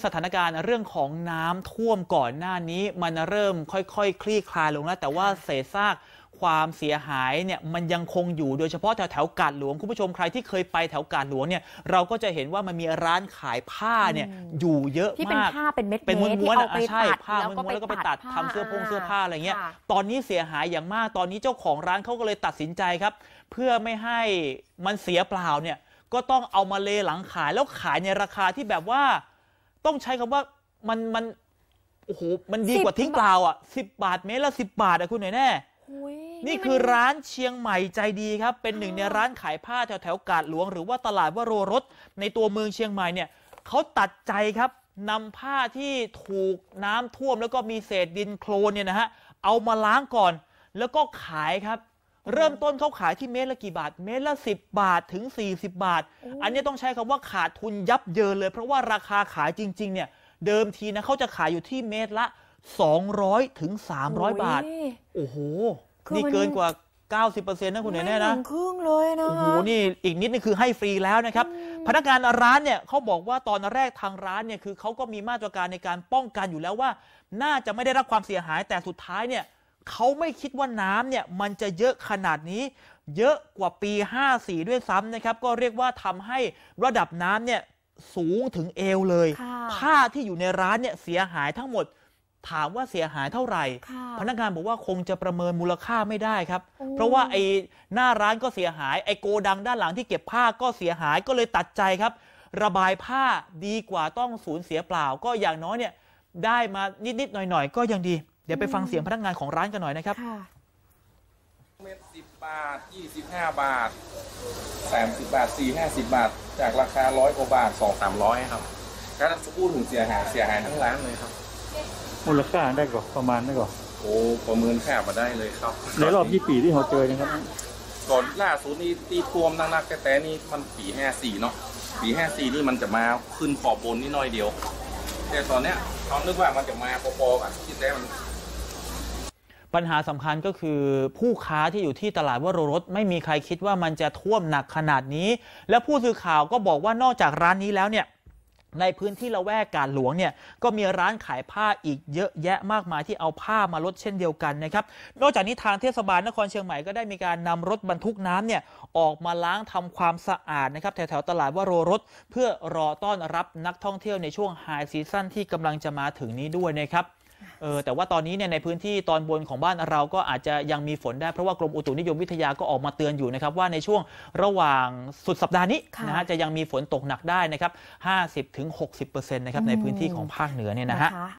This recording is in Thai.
สถานการณ์เรื่องของน้ำท่วมก่อนหน้านี้มันเริ่มค่อยๆคลี่คลายลงแล้วแต่ว่าเศษซากความเสียหายเนี่ยมันยังคงอยู่โดยเฉพาะแถวกาดหลวงคุณผู้ชมใครที่เคยไปแถวกาดหลวงเนี่ยเราก็จะเห็นว่ามันมีร้านขายผ้าเนี่ยอยู่เยอะมากที่เป็นผ้าเป็นเม็ดเป็นม้วนๆใช่ผ้าม้วนๆแล้วก็ไปตัดทำเสื้อผ้าอะไรเงี้ยตอนนี้เสียหายอย่างมากตอนนี้เจ้าของร้านเขาก็เลยตัดสินใจครับเพื่อไม่ให้มันเสียเปล่าเนี่ยก็ต้องเอามาเลหลังขายแล้วขายในราคาที่แบบว่าต้องใช้คำว่ามันโอ้โหมันดีกว่าทิ้งเปล่าอ่ะ10 บาทเมตรละ10 บาทคุณหน่อยแน่นี่คือร้านเชียงใหม่ใจดีครับเป็นหนึ่งในร้านขายผ้าแถวกาดหลวงหรือว่าตลาดวโรรสในตัวเมืองเชียงใหม่เนี่ยเขาตัดใจครับนำผ้าที่ถูกน้ำท่วมแล้วก็มีเศษดินโคลนเนี่ยนะฮะเอามาล้างก่อนแล้วก็ขายครับเริ่มต้นเขาขายที่เมตรละกี่บาทเมตรละ10 บาทถึง40 บาทอันนี้ต้องใช้คำว่าขาดทุนยับเยินเลยเพราะว่าราคาขายจริงๆเนี่ยเดิมทีนะเขาจะขายอยู่ที่เมตรละ200 ถึง 300 บาทโอ้โหนี่เกินกว่า 90% นะคุณแน่นะครึ่งเลยนะโอ้โหนี่อีกนิดนึงคือให้ฟรีแล้วนะครับพนักงานร้านเนี่ยเขาบอกว่าตอนแรกทางร้านเนี่ยคือเขาก็มีมาตรการในการป้องกันอยู่แล้วว่าน่าจะไม่ได้รับความเสียหายแต่สุดท้ายเนี่ยเขาไม่คิดว่าน้ำเนี่ยมันจะเยอะขนาดนี้เยอะกว่าปี54ด้วยซ้ำนะครับก็เรียกว่าทำให้ระดับน้ำเนี่ยสูงถึงเอวเลยผ้าที่อยู่ในร้านเนี่ยเสียหายทั้งหมดถามว่าเสียหายเท่าไหร่พนักงานบอกว่าคงจะประเมินมูลค่าไม่ได้ครับเพราะว่าไอ้หน้าร้านก็เสียหายไอ้โกดังด้านหลังที่เก็บผ้าก็เสียหายก็เลยตัดใจครับระบายผ้าดีกว่าต้องสูญเสียเปล่าก็อย่างน้อยเนี่ยได้มานิดๆหน่อยๆก็ยังดีเดี๋ยวไปฟังเสียงพนักงานของร้านกันหน่อยนะครับเม็ด10 บาท25 บาท30 บาท50 บาทจากราคา100 กว่าบาท200-300ครับถ้าพูดถึงเสียหายทั้งร้านเลยครับมูลค่าได้ก่อนประมาณได้ก่อนโอ้ประเมินค่ามาได้เลยครับในรอบ20 ปีที่เราเจอนะครับก่อนล่าสุดนี่ตีท่วมนักแต่นี่มันปี54เนาะปี54นี่มันจะมาขึ้นขอบบนนี่น้อยเดียวแต่ตอนเนี้ยเขานึกว่ามันจะมาพอๆกันที่แต่มันปัญหาสำคัญก็คือผู้ค้าที่อยู่ที่ตลาดวโรรสไม่มีใครคิดว่ามันจะท่วมหนักขนาดนี้และผู้สื่อข่าวก็บอกว่านอกจากร้านนี้แล้วเนี่ยในพื้นที่ละแวกกาดหลวงเนี่ยก็มีร้านขายผ้าอีกเยอะแยะมากมายที่เอาผ้ามาลดเช่นเดียวกันนะครับนอกจากนี้ทางเทศบาลนครเชียงใหม่ก็ได้มีการนำรถบรรทุกน้ำเนี่ยออกมาล้างทำความสะอาดนะครับแถวตลาดวโรรสเพื่อรอต้อนรับนักท่องเที่ยวในช่วงไฮซีซั่นที่กำลังจะมาถึงนี้ด้วยนะครับแต่ว่าตอนนี้เนี่ยในพื้นที่ตอนบนของบ้านเราก็อาจจะยังมีฝนได้เพราะว่ากรมอุตุนิยมวิทยาก็ออกมาเตือนอยู่นะครับว่าในช่วงระหว่างสุดสัปดาห์นี้นะฮะจะยังมีฝนตกหนักได้นะครับ 50-60% นะครับในพื้นที่ของภาคเหนือเนี่ยนะฮะ